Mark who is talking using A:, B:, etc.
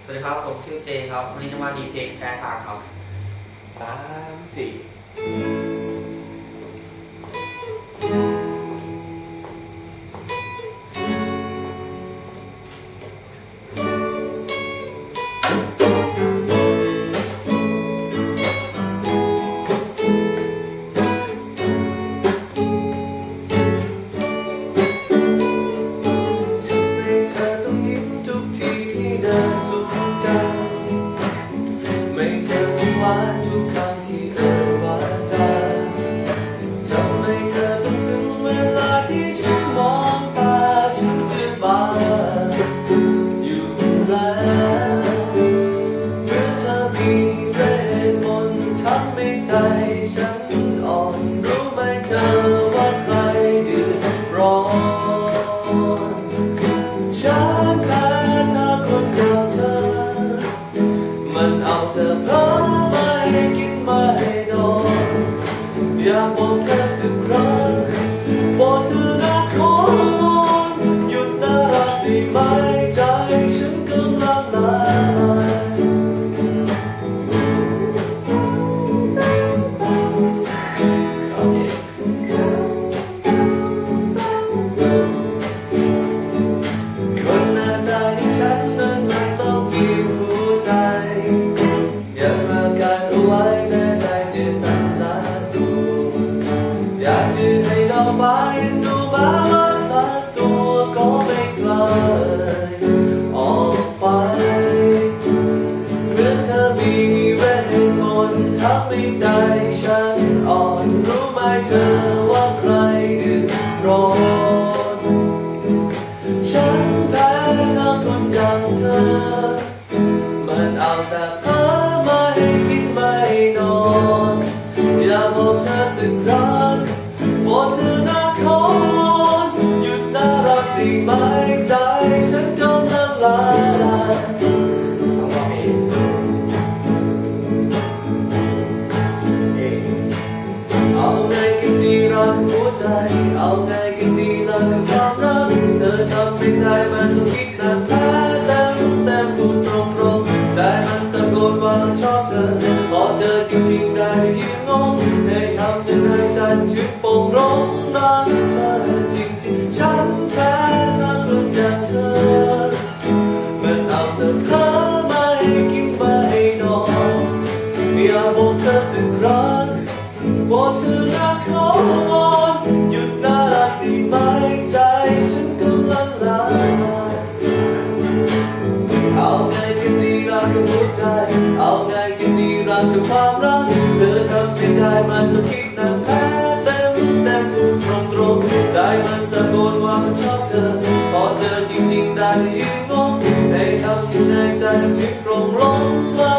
A: วัสดีครับผมชื่อเจครับวันนี้จะมาดีเทคแคร์ทางครับ
B: 3 4ไม่เธอหวานทุกคำที่ว่าจาทำให้เธอต้องซึ้งเวลาที่ฉันมองตาฉันจะบ้าอยู่แล้วเมื่อเธอมีเวทมนต์ทำให้ใจฉันอ่อนรู้ไหมเธอว่าใครเดือดร้อนฉันแพ้เธอคนเดียวเธอมันเอาแต่เพ้อไม่กินไม่นอนอยากบอกเธอสักครั้งบอกเธอนะขอหยุดน่ารักได้ไหมใจฉันกำลังละลายคนหน้าตาที่ฉันนั้นไม่ต้องจีบหัวใจอยากมากันเอาไว้แต่ใจจะสั่นละดูอยากจะให้ดอกฟ้าเห็นดูบ้างว่าสักตัวก็ไม่ไกลออกไปเมื่อเธอมีเวทมนต์ทำให้ใจฉันอ่อนรู้ไหมเธอว่าใครเดือดร้อนฉันแพ้เธอคนอย่างเธอมันเอาแต่เพ้อไม่กินไม่นอนอยากบอกเธอสักครั้งบอกเธอนะขอหยุดน่ารักได้ไหมใจฉันกำลังละลายเอาไงกันดีรักหัวใจเอาไงกันดีรักกับความรักเธอทำให้ใจมันต้องคิดหนักแท้แต่พูดตรงๆใจมันตะโกนว่ามันชอบเธอพอเจอจริงๆได้ยืนงงให้ทำยังไงใจถึงโป่งร้องรักเธอจริงๆฉันแพ้เธอคนอย่างเธอมันเอาแต่เพ้อไม่กินไม่นอนอยากบอกเธอสักครั้งบอกเธอนะขอหยุดน่ารักได้ไหมใจฉันกำลังละลายเอาไงกันดีรักกับหัวใจเอาไงกันดีรักกับความรักเธอทำให้ใจมันต้องคิดหนักแท้แต่พูดตรงๆใจมันตะโกนว่ามันชอบเธอพอเจอจริงๆได้ยืนงงให้ทำยังไงใจมันถึงโปร่งลงมา